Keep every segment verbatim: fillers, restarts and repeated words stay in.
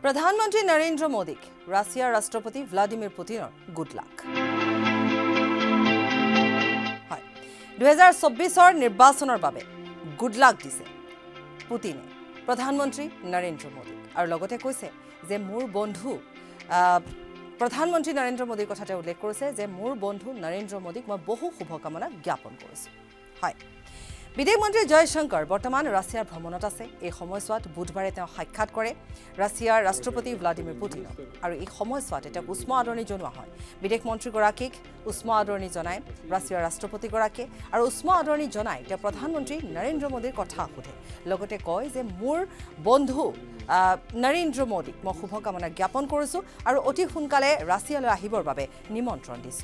প্ৰধানমন্ত্ৰী নৰেন্দ্ৰ মোদীক ৰাছিয়াৰ ৰাষ্ট্ৰপতি ভ্লাদিমিৰ পুটিনৰ গুড লাক। হয়, দুই হাজাৰ চৌব্বিছৰ নিৰ্বাচনৰ বাবে গুড লাক দিছে পুটিনে প্ৰধানমন্ত্ৰী নৰেন্দ্ৰ মোদীক আৰু লগতে কৈছে যে মোৰ বন্ধু প্ৰধানমন্ত্ৰী নৰেন্দ্ৰ মোদীৰ কথাতে উল্লেখ কৰিছে যে মোৰ বন্ধু নৰেন্দ্ৰ মোদীক মই বহু শুভকামনা জ্ঞাপন কৰিছোঁ। হয়, বিদেশ মন্ত্ৰী জয়শংকৰ বৰ্তমান ৰাছিয়াৰ ভ্ৰমণত আছে। এই সময়ছোৱাত বুধবাৰে তেওঁ সাক্ষাৎ কৰে ৰাছিয়াৰ ৰাষ্ট্ৰপতি ভ্লাদিমিৰ পুটিনক আৰু এই সময়ছোৱাত তেওঁক উষ্ম আদৰণি জনোৱা হয়। বিদেশ মন্ত্ৰীগৰাকীক উষ্ম আদৰণি জনায় ৰাছিয়াৰ ৰাষ্ট্ৰপতিগৰাকীয়ে আৰু উষ্ম আদৰণি জনাই তেওঁ প্ৰধানমন্ত্ৰী নৰেন্দ্ৰ মোদীৰ কথা সোধে। লগতে কয় যে মোৰ বন্ধু নৰেন্দ্ৰ মোদীক মই শুভকামনা জ্ঞাপন কৰিছোঁ আৰু অতি সোনকালে ৰাছিয়ালৈ আহিবৰ বাবে নিমন্ত্ৰণ দিছোঁ।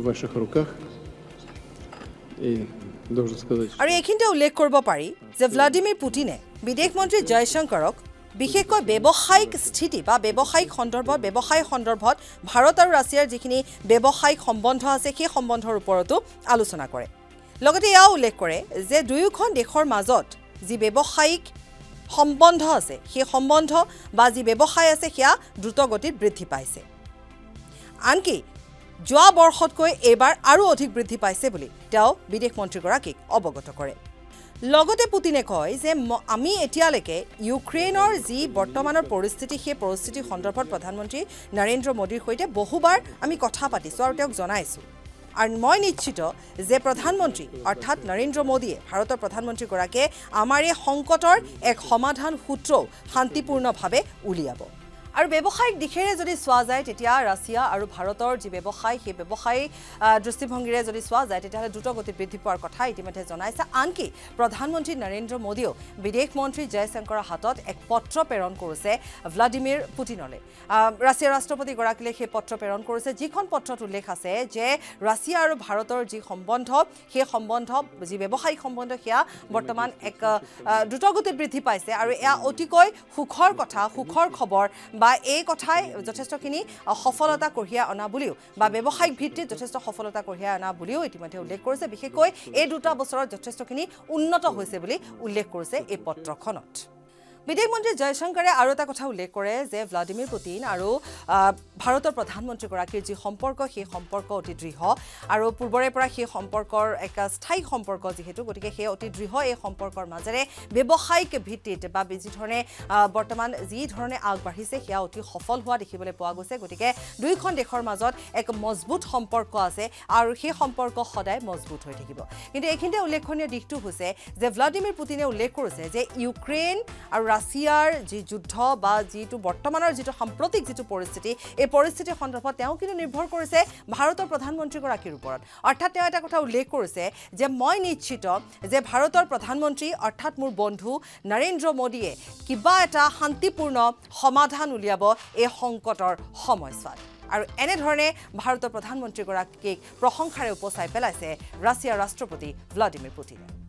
আৰু এইখিনিতে উল্লেখ কৰিব পাৰি যে ভ্লাদিমিৰ পুটিনে বিদেশ মন্ত্ৰী জয়শংকৰক বিশেষকৈ ব্যৱসায়িক স্থিতি বা ব্যৱসায়িক সন্দৰ্ভত ব্যৱসায় সন্দৰ্ভত ভাৰত আৰু ৰাছিয়াৰ যিখিনি ব্যৱসায়িক সম্বন্ধ আছে সেই সম্বন্ধৰ ওপৰতো আলোচনা কৰে। লগতে এয়াও উল্লেখ কৰে যে দুয়োখন দেশৰ মাজত যি ব্যৱসায়িক সম্বন্ধ আছে সেই সম্বন্ধ বা যি ব্যৱসায় আছে সেয়া দ্ৰুতগতিত বৃদ্ধি পাইছে। আনকি যোৱা বৰ্ষতকৈ এইবাৰ আৰু অধিক বৃদ্ধি পাইছে বুলি তেওঁ বিদেশ মন্ত্ৰীগৰাকীক অৱগত কৰে। লগতে পুটিনে কয় যে আমি এতিয়ালৈকে ইউক্ৰেইনৰ যি বৰ্তমানৰ পৰিস্থিতি সেই পৰিস্থিতিৰ সন্দৰ্ভত প্ৰধানমন্ত্ৰী নৰেন্দ্ৰ মোদীৰ সৈতে বহুবাৰ আমি কথা পাতিছোঁ আৰু তেওঁক জনাইছোঁ আৰু মই নিশ্চিত যে প্ৰধানমন্ত্ৰী অৰ্থাৎ নৰেন্দ্ৰ মোদীয়ে ভাৰতৰ প্ৰধানমন্ত্ৰীগৰাকীয়ে আমাৰ এই সংকটৰ এক সমাধান সূত্ৰও শান্তিপূৰ্ণভাৱে উলিয়াব। আৰু ব্যৱসায়িক দিশেৰে যদি চোৱা যায় তেতিয়া ৰাছিয়া আৰু ভাৰতৰ যি ব্যৱসায় সেই ব্যৱসায়ী দৃষ্টিভংগীৰে যদি চোৱা যায় তেতিয়াহ'লে দ্ৰুতগতিত বৃদ্ধি পোৱাৰ কথা ইতিমধ্যে জনাইছে। আনকি প্ৰধানমন্ত্ৰী নৰেন্দ্ৰ মোদীয়েও বিদেশ মন্ত্ৰী জয়শংকৰৰ হাতত এক পত্ৰ প্ৰেৰণ কৰিছে ভ্লাদিমিৰ পুটিনলৈ। ৰাছিয়াৰ ৰাষ্ট্ৰপতিগৰাকীলৈ সেই পত্ৰ প্ৰেৰণ কৰিছে, যিখন পত্ৰত উল্লেখ আছে যে ৰাছিয়া আৰু ভাৰতৰ যি সম্বন্ধ সেই সম্বন্ধ যি ব্যৱসায়িক সম্বন্ধ সেয়া বৰ্তমান এক দ্ৰুতগতিত বৃদ্ধি পাইছে আৰু এয়া অতিকৈ সুখৰ কথা, সুখৰ খবৰ বা এই কথাই যথেষ্টখিনি সফলতা কঢ়িয়াই অনা বুলিও বা ব্যৱসায়িক ভিত্তিত যথেষ্ট সফলতা কঢ়িয়াই অনা বুলিও ইতিমধ্যে উল্লেখ কৰিছে। বিশেষকৈ এই দুটা বছৰত যথেষ্টখিনি উন্নত হৈছে বুলি উল্লেখ কৰিছে এই পত্ৰখনত। বিদেশ মন্ত্ৰী জয়শংকৰে আৰু এটা কথা উল্লেখ কৰে যে ভ্লাদিমিৰ পুটিন আৰু ভাৰতৰ প্ৰধানমন্ত্ৰীগৰাকীৰ যি সম্পৰ্ক সেই সম্পৰ্ক অতি দৃঢ় আৰু পূৰ্বৰে পৰা সেই সম্পৰ্কৰ এক স্থায়ী সম্পৰ্ক যিহেতু, গতিকে সেই অতি দৃঢ় এই সম্পৰ্কৰ মাজেৰে ব্যৱসায়িক ভিত্তিত বা যি ধৰণে বৰ্তমান যি ধৰণে আগবাঢ়িছে সেয়া অতি সফল হোৱা দেখিবলৈ পোৱা গৈছে। গতিকে দুয়োখন দেশৰ মাজত এক মজবুত সম্পৰ্ক আছে আৰু সেই সম্পৰ্ক সদায় মজবুত হৈ থাকিব। কিন্তু এইখিনিতে উল্লেখনীয় দিশটো হৈছে যে ভ্লাদিমিৰ পুটিনে উল্লেখ কৰিছে যে ইউক্ৰেইন আৰু ৰাছিয়াৰ যি যুদ্ধ বা যিটো বৰ্তমানৰ যিটো সাম্প্ৰতিক যিটো পৰিস্থিতি এই পৰিস্থিতিৰ সন্দৰ্ভত তেওঁ কিন্তু নিৰ্ভৰ কৰিছে ভাৰতৰ প্ৰধানমন্ত্ৰীগৰাকীৰ ওপৰত। অৰ্থাৎ তেওঁ এটা কথা উল্লেখ কৰিছে যে মই নিশ্চিত যে ভাৰতৰ প্ৰধানমন্ত্ৰী অৰ্থাৎ মোৰ বন্ধু নৰেন্দ্ৰ মোদীয়ে কিবা এটা শান্তিপূৰ্ণ সমাধান উলিয়াব এই সংকটৰ সময়ছোৱাত। আৰু এনেধৰণে ভাৰতৰ প্ৰধানমন্ত্ৰীগৰাকীক প্ৰশংসাৰে উপচাই পেলাইছে ৰাছিয়াৰ ৰাষ্ট্ৰপতি ভ্লাদিমিৰ পুটিনে।